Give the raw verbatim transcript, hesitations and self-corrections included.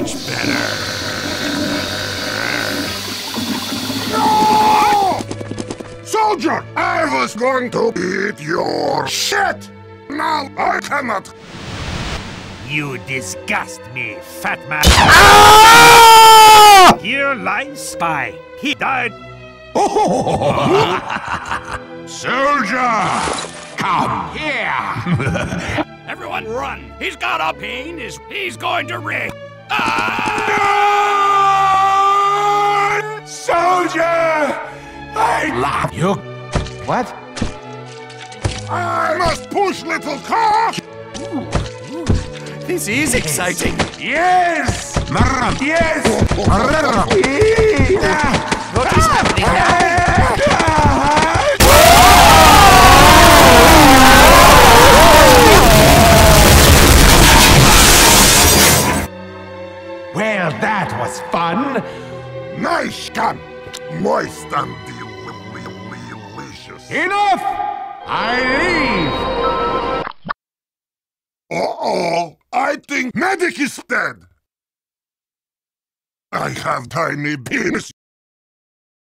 much better. No! Soldier, I was going to eat your shit. Now I cannot. You disgust me, fat man. Ah! Here lies Spy. He died. Soldier, come here. Everyone run. He's got a pain. Is He's going to ring. Ah! Soldier! I love You... What? I must push, little car! This is exciting. Yes! Merarem. Yes! Merarem. What is happening now? Well, that was fun. Nice gun! Moist and delicious. Enough! I leave. Uh-oh! I think Medic is dead! I have tiny penis.